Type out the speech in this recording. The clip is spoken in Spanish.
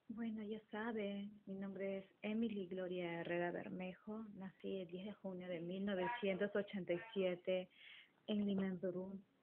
Bueno, ya sabe, mi nombre es Emily Gloria Herrera Bermejo. Nací el 10 de junio de 1987 en Lima, en Perú.